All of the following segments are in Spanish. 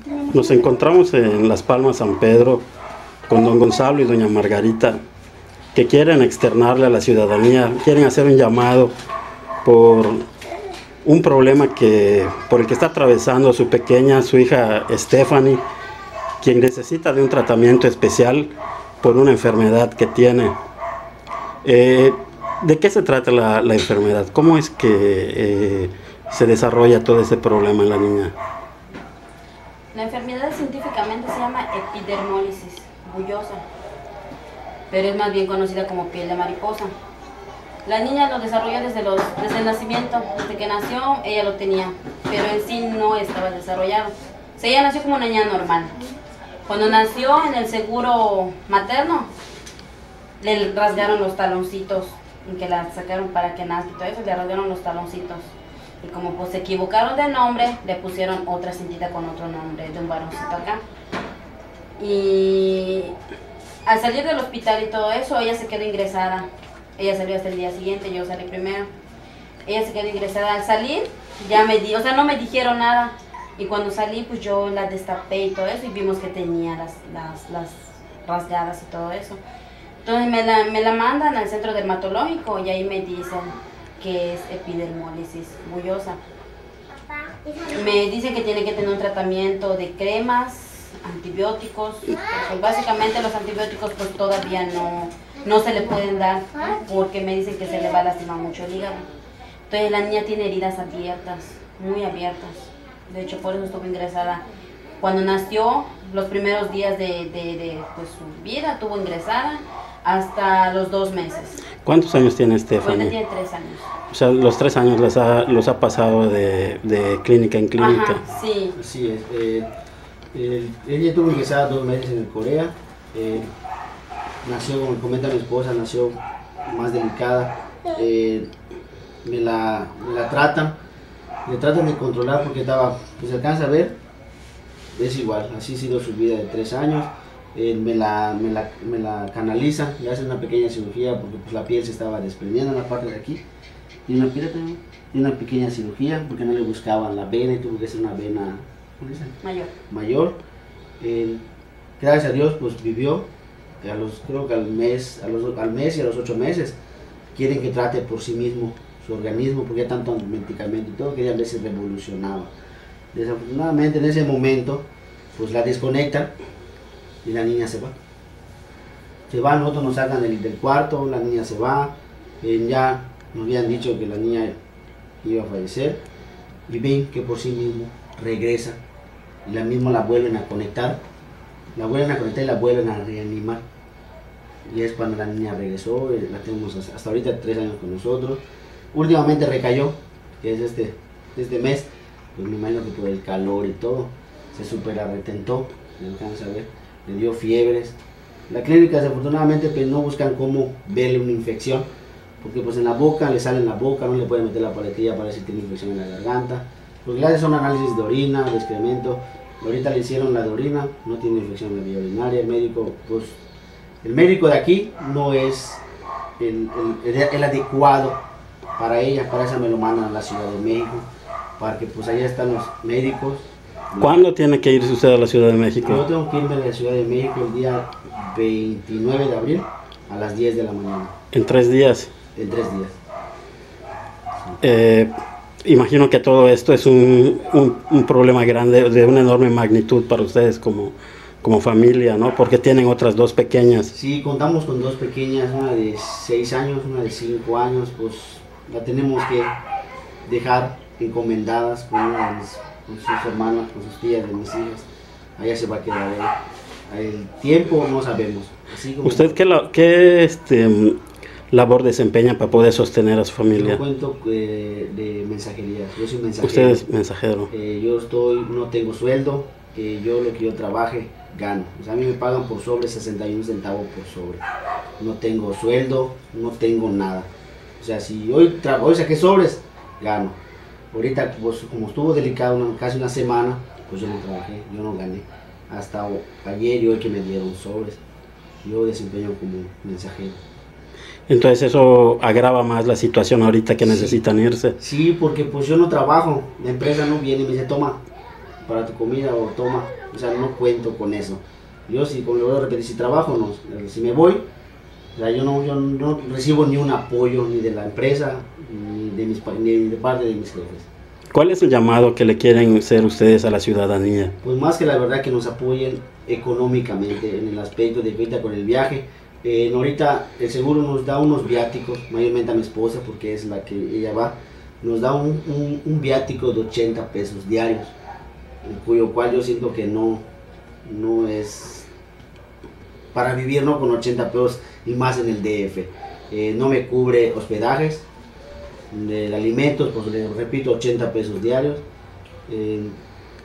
Nos encontramos en Las Palmas, San Pedro, con don Gonzalo y doña Margarita, que quieren externarle a la ciudadanía, quieren hacer un llamado por un problema por el que está atravesando su hija Stephanie, quien necesita de un tratamiento especial por una enfermedad que tiene. ¿De qué se trata la enfermedad? ¿Cómo es que se desarrolla todo ese problema en la niña? La enfermedad científicamente se llama epidermólisis bullosa, pero es más bien conocida como piel de mariposa. La niña lo desarrolló desde el nacimiento, desde que nació ella lo tenía, pero en sí no estaba desarrollado. O sea, ella nació como una niña normal. Cuando nació en el seguro materno, le rasgaron los taloncitos, en que la sacaron para que nazca y todo eso, le rasgaron los taloncitos. Y como pues se equivocaron de nombre, le pusieron otra cintita con otro nombre de un varoncito acá. Y al salir del hospital y todo eso, ella se quedó ingresada. Ella salió hasta el día siguiente, yo salí primero. Ella se quedó ingresada. Al salir, no me dijeron nada. Y cuando salí, pues yo la destapé y todo eso, y vimos que tenía las rasgadas y todo eso. Entonces me la mandan al centro dermatológico y ahí me dicen que es epidermólisis bullosa. Me dicen que tiene que tener un tratamiento de cremas, antibióticos. Pues básicamente los antibióticos pues todavía no se le pueden dar, porque me dicen que se le va a lastimar mucho el hígado. Entonces la niña tiene heridas abiertas, muy abiertas. De hecho, por eso estuvo ingresada. Cuando nació, los primeros días de pues, su vida, estuvo ingresada hasta los 2 meses. ¿Cuántos años tiene Stephanie? Bueno, tiene 3 años. O sea, los 3 años los ha pasado de clínica en clínica. Ajá, sí. Así es. Ella estuvo ingresada 2 meses en Corea. Nació, como comenta mi esposa, nació más delicada. Me la tratan. Le tratan de controlar porque estaba, pues se alcanza a ver, es igual, así ha sido su vida de 3 años. Me la canalizan, le hacen una pequeña cirugía porque pues, la piel se estaba desprendiendo en la parte de aquí. Y una pequeña cirugía porque no le buscaban la vena y tuvo que ser una vena mayor. Gracias a Dios pues vivió, creo que al mes y a los 8 meses. Quieren que trate por sí mismo su organismo, porque ya tanto medicamento y todo, que ella a veces revolucionaba. Desafortunadamente en ese momento, pues la desconectan y la niña se va. Nosotros nos sacan del cuarto, la niña se va, ya nos habían dicho que la niña iba a fallecer, y ven que por sí mismo regresa, y la misma la vuelven a conectar, y la vuelven a reanimar. Y es cuando la niña regresó, la tenemos hasta ahorita 3 años con nosotros. Últimamente recayó, que es este mes, pues me imagino que por el calor y todo, se retentó, me alcanza a ver, le dio fiebres. La clínica desafortunadamente pues no buscan cómo verle una infección, porque pues en la boca, le sale en la boca, no le pueden meter la paletilla para ver si tiene infección en la garganta, porque le hacen un análisis de orina, de excremento. Ahorita le hicieron la de orina, no tiene infección en la vía urinaria. El médico de aquí no es el adecuado para ella, para eso me lo mandan a la Ciudad de México, para que pues allá están los médicos. ¿Cuándo tiene que irse usted a la Ciudad de México? Yo tengo que irme a la Ciudad de México el día 29 de abril a las 10 de la mañana. ¿En 3 días? En 3 días. Imagino que todo esto es un problema grande, de una enorme magnitud para ustedes como familia, ¿no? Porque tienen otras 2 pequeñas. Sí, contamos con 2 pequeñas, una de 6 años, una de 5 años, pues la tenemos que dejar encomendadas con sus hermanas, con sus tías de mis hijas. Allá se va a quedar ella. El tiempo no sabemos. Así como ¿Usted qué labor desempeña para poder sostener a su familia? Yo cuento de mensajería, yo soy mensajero. ¿Usted es mensajero? No tengo sueldo, yo lo que yo trabaje gano. O sea, a mí me pagan por sobre 61 centavos por sobre. No tengo sueldo, no tengo nada. O sea, si hoy saqué sobres, gano. Ahorita, pues, como estuvo delicado casi una semana, pues yo no trabajé, yo no gané. Hasta ayer y hoy que me dieron sobres. Yo desempeño como mensajero. Entonces eso agrava más la situación ahorita que necesitan irse. Sí, porque pues yo no trabajo, la empresa no viene y me dice, toma, para tu comida o toma, o sea, no cuento con eso. Yo si, como le voy a repetir, si trabajo, no, si me voy, o sea, yo no recibo ni un apoyo ni de la empresa, ni de parte de mis jefes. ¿Cuál es el llamado que le quieren hacer ustedes a la ciudadanía? Pues más que la verdad que nos apoyen económicamente en el aspecto de que ahorita con el viaje, ahorita el seguro nos da unos viáticos, mayormente a mi esposa porque es la que ella va, nos da un viático de 80 pesos diarios, cuyo cual yo siento que no es para vivir, ¿no? Con 80 pesos y más en el DF. No me cubre hospedajes, de alimentos, pues les repito, 80 pesos diarios. En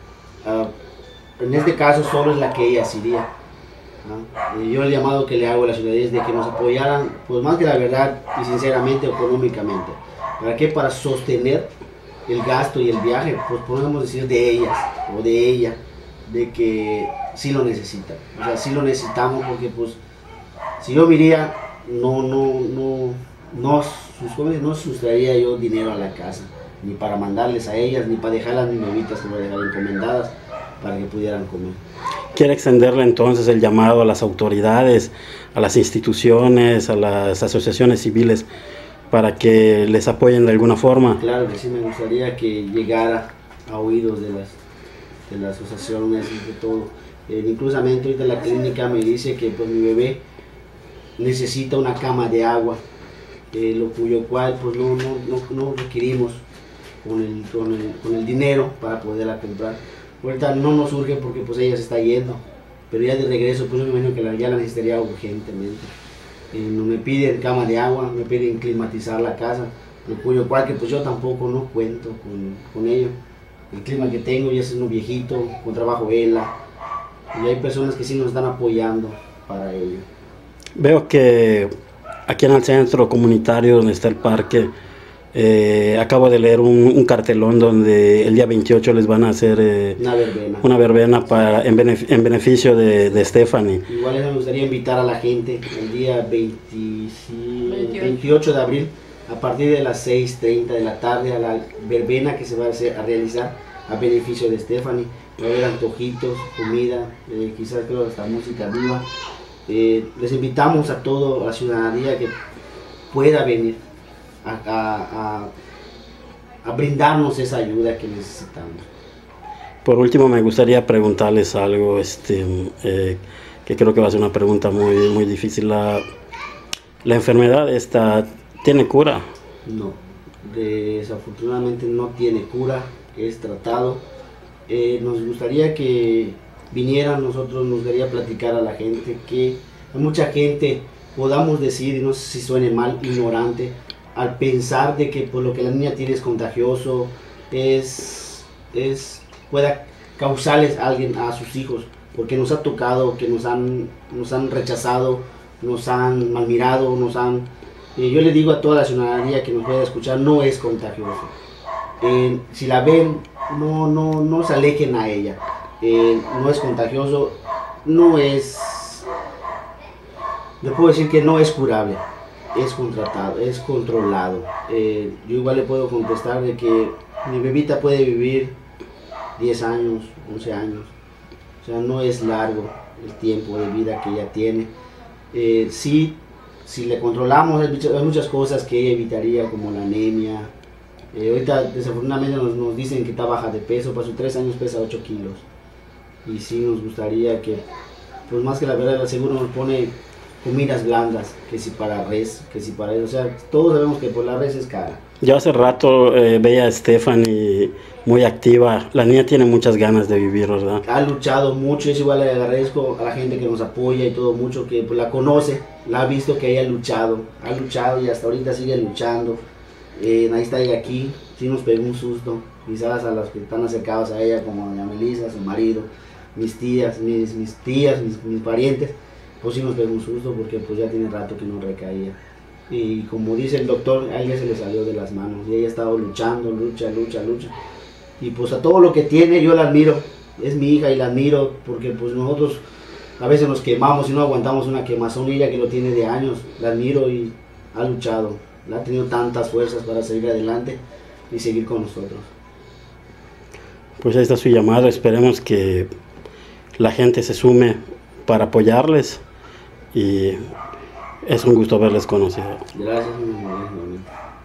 este caso solo es la que ella se iría. Yo el llamado que le hago a la ciudadanía es de que nos apoyaran, pues más que la verdad y sinceramente económicamente. ¿Para qué? Para sostener el gasto y el viaje, pues podemos decir de ellas o de ella, de que sí lo necesitan. O sea, sí lo necesitamos porque pues si yo me iría, no sustraería yo dinero a la casa, ni para mandarles a ellas, ni para dejar a mis bebitas que voy a dejar encomendadas para que pudieran comer. ¿Quiere extenderle entonces el llamado a las autoridades, a las instituciones, a las asociaciones civiles para que les apoyen de alguna forma? Claro que sí, me gustaría que llegara a oídos de las asociaciones y de todo. Inclusamente ahorita la clínica me dice que pues mi bebé necesita una cama de agua, lo cuyo cual pues no requerimos con el dinero para poderla comprar. Ahorita no nos surge porque pues ella se está yendo, pero ya de regreso pues yo me imagino que ya la necesitaría urgentemente. No me piden cama de agua, me piden climatizar la casa, lo cuyo cual que pues yo tampoco no cuento con ello. El clima que tengo ya es uno viejito, con trabajo vela, y hay personas que sí nos están apoyando para ello. Veo que aquí en el centro comunitario donde está el parque, acabo de leer un cartelón donde el día 28 les van a hacer una verbena en beneficio de Stephanie. Igual me gustaría invitar a la gente el día 28 de abril a partir de las 6:30 de la tarde a la verbena que se va a realizar a beneficio de Stephanie. Va a haber antojitos, comida, quizás creo hasta música viva. Les invitamos a toda la ciudadanía que pueda venir a brindarnos esa ayuda que necesitamos. Por último, me gustaría preguntarles algo, que creo que va a ser una pregunta muy difícil. ¿La enfermedad esta tiene cura? No, desafortunadamente no tiene cura, es tratado. Nos gustaría que vinieran, nos gustaría platicar a la gente, que hay mucha gente, podamos decir, y no sé si suene mal, ignorante, al pensar de que pues, lo que la niña tiene es contagioso, pueda causarles a alguien, a sus hijos, porque nos ha tocado que nos han rechazado, nos han malmirado, yo le digo a toda la ciudadanía que nos pueda escuchar, no es contagioso. Si la ven, no se alejen a ella. No es contagioso, le puedo decir que no es curable, es contratado, es controlado. Yo igual le puedo contestar de que mi bebita puede vivir 10 años, 11 años, o sea, no es largo el tiempo de vida que ella tiene. Si le controlamos, hay muchas cosas que ella evitaría, como la anemia. Ahorita desafortunadamente nos dicen que está baja de peso, para sus 3 años pesa 8 kilos. Y sí nos gustaría que, pues más que la verdad, el seguro nos pone comidas blandas, que si para res, que si para eso, o sea, todos sabemos que por la res es cara. Yo hace rato veía a Stephanie muy activa, la niña tiene muchas ganas de vivir, ¿verdad? Ha luchado mucho, es igual, le agradezco a la gente que nos apoya y todo mucho, que pues, la conoce, la ha visto que ella ha luchado y hasta ahorita sigue luchando. Ahí está ella aquí, sí nos pegó un susto, quizás a los que están acercados a ella, como doña Melissa, su marido, mis tías, mis parientes, pues sí nos pegó un susto porque pues ya tiene rato que no recaía. Y como dice el doctor, a ella se le salió de las manos y ella ha estado luchando, lucha. Y pues a todo lo que tiene yo la admiro, es mi hija y la admiro porque pues nosotros a veces nos quemamos y no aguantamos una quemazón, y ella que lo tiene de años, la admiro y ha luchado, ha tenido tantas fuerzas para seguir adelante y seguir con nosotros. Pues ahí está su llamado, esperemos que la gente se sume para apoyarles y es un gusto haberles conocido. Gracias, mi hermano.